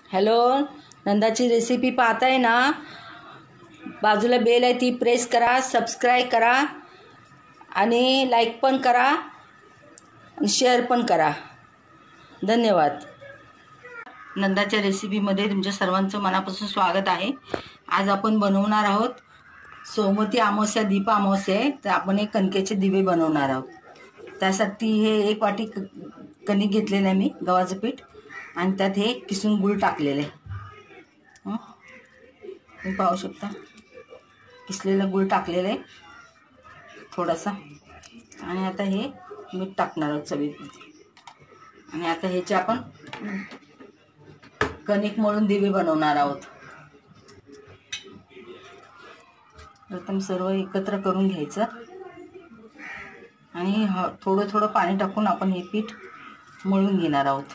Hello, नंदाची recipe पाहताय ना? बाजूला बेल आहे ती प्रेस करा, सबस्क्राईब करा आणि लाईक पण करा आणि शेअर पण करा. धन्यवाद. नंदाच्या रेसिपीमध्ये तुमच्या सर्वांचं मनापासून स्वागत आहे. आज आपण बनवणार आहोत सोमवती अमावस्या, दीप अमावस्या आहे, तर आपण एक कणकेचे दिवे बनवणार आहोत. त्यासाठी हे 1 वाटी कणिक घेतलेलं आहे मी, गव्हाचं पीठ, आणि त्यात हे किसून गूळ टाकलेलं आहे. तुम्ही पाहू शकता, किसलेला गूळ टाकलेला आहे थोडासा. आणि आता हे मीठ टाकणार आहोत चवीपुरतं. आणि आता ह्याचे आपण कणिक मळून दिवे बनवणार आहोत. प्रथम सर्व एकत्र करून घ्यायचं आणि थोडं थोडं पाणी टाकून आपण हे पीठ मळून घेणार आहोत.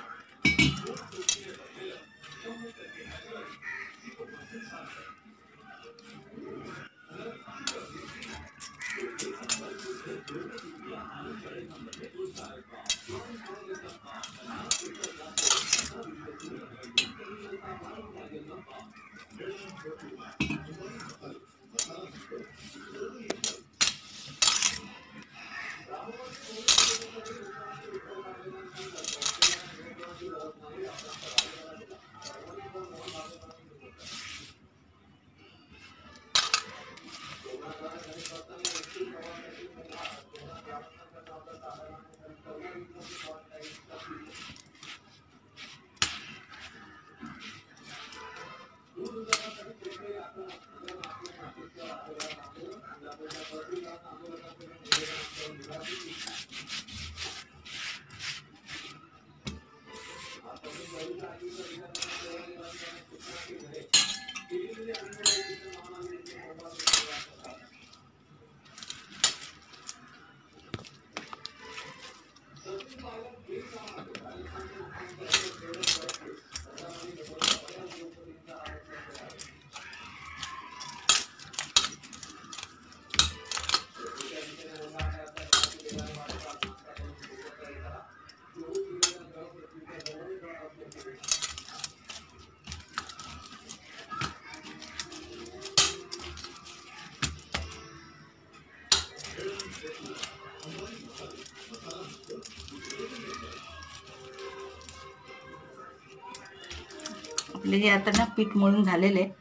आपले हे आता ना पीठ मळून झालेले आहे.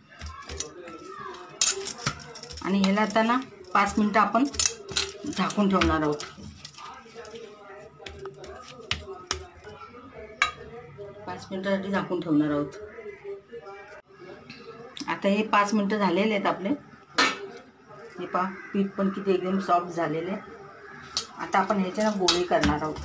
आणि ह्याला आता ना 5 मिनिटं आपण झाकून ठेवणार आहोत. 5 मिनिटासाठी झाकून ठेवणार आहोत. आता हे 5 मिनिटं झालेले आहेत आपले. हे पहा, पीठ पण किती एकदम सॉफ्ट झालेले आहे. आता आपण ह्याच्या ना गोळे करणार आहोत.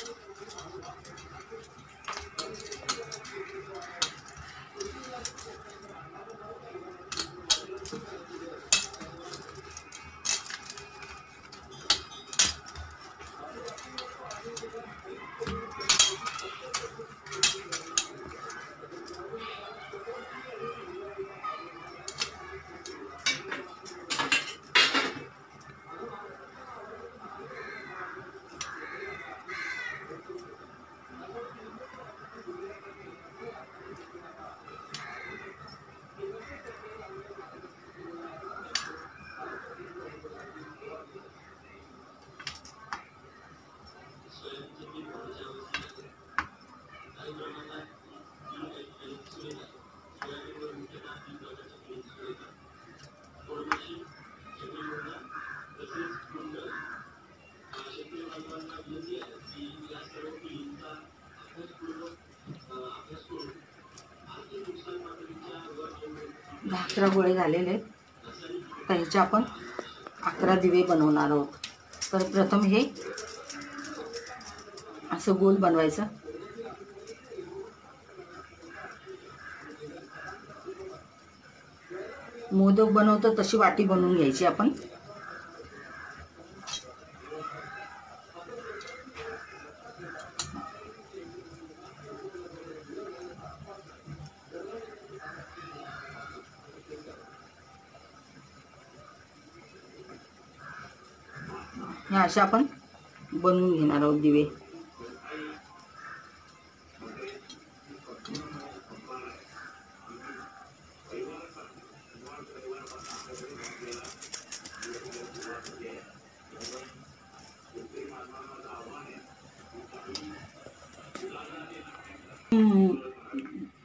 हे 11 गोळे झालेले आहेत. तर ह्याचे आपण 11 दिवे बनवणार आहोत. तर प्रथम हे असं गोल बनवायचं. मोदक बनवतो तशी वाटी बनवून घ्यायची आपण. हे असे आपण बनवून घेणार आहोत दिवे.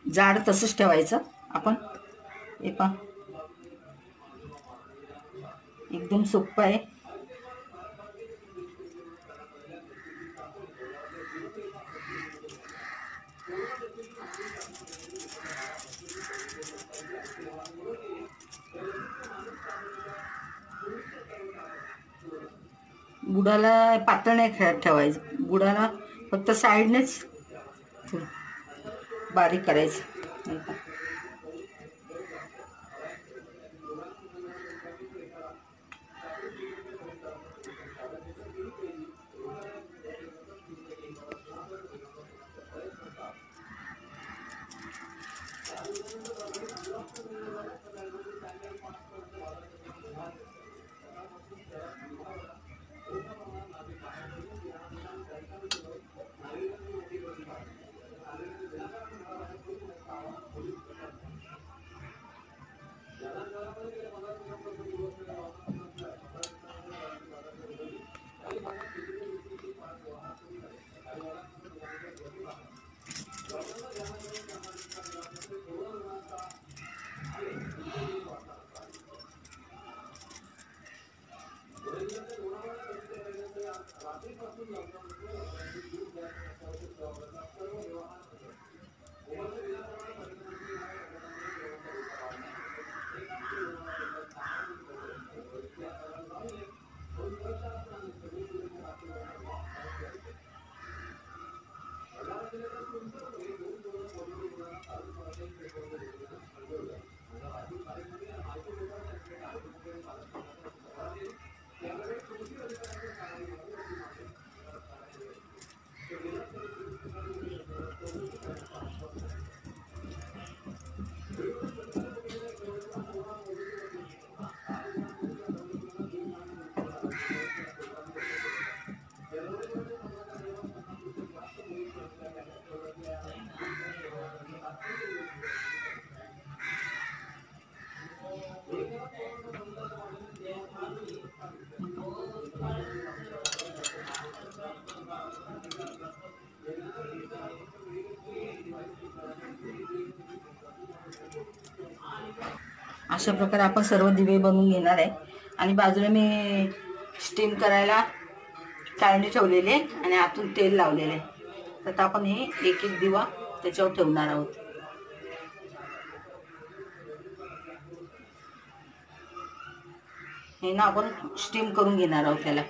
जाड तसंच ठेवायचं आपण. हे पहा, एकदम सोपं आहे. बुडाला पातळ नाही ठेवायचं, बुडाला फक्त साईडनेच बारीक करायचं. अशा प्रकारे आपण सर्व दिवे बनवून घेणार आहे. आणि बाजूला मी स्टीम करायला चाळणी ठेवलेली आहे आणि आतून तेल लावलेले आहे. तर आपण हे एक एक दिवा त्याच्यावर ठेवणार आहोत. हे ना आपण स्टीम करून घेणार आहोत त्याला.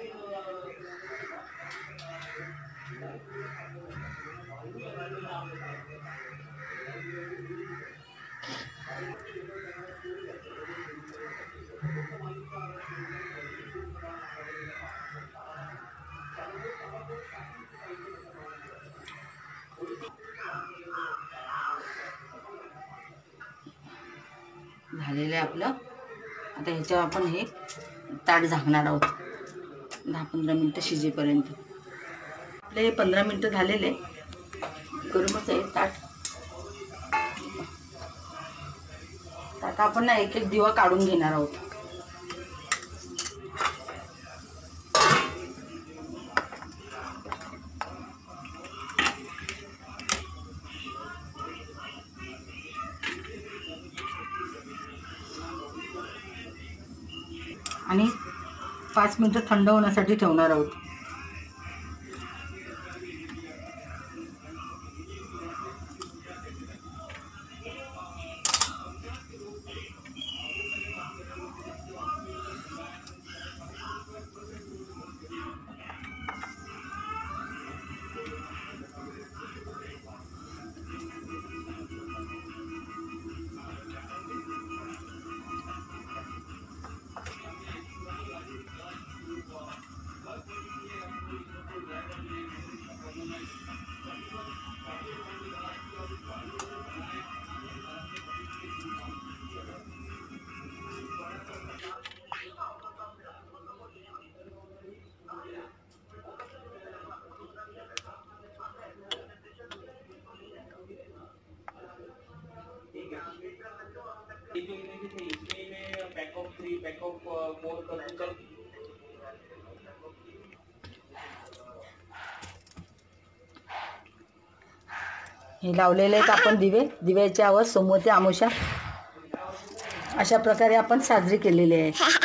झालेलं आहे आपलं. आता ह्याच्यावर आपण हे ताट झाकणार आहोत 10-15 मिनटं शिजेपर्यंत. आपले 15 मिनटं झालेले, गरमच आहे ताट. आता आपण ना एक एक दिवा काढून घेणार आहोत. आणि 5 मिनिटं थंड होण्यासाठी ठेवणार आहोत. हे लावलेले आहेत आपण दिवे. दिव्याच्या आवर सोमवती अमावस्या अशा प्रकारे आपण साजरी केलेली आहे.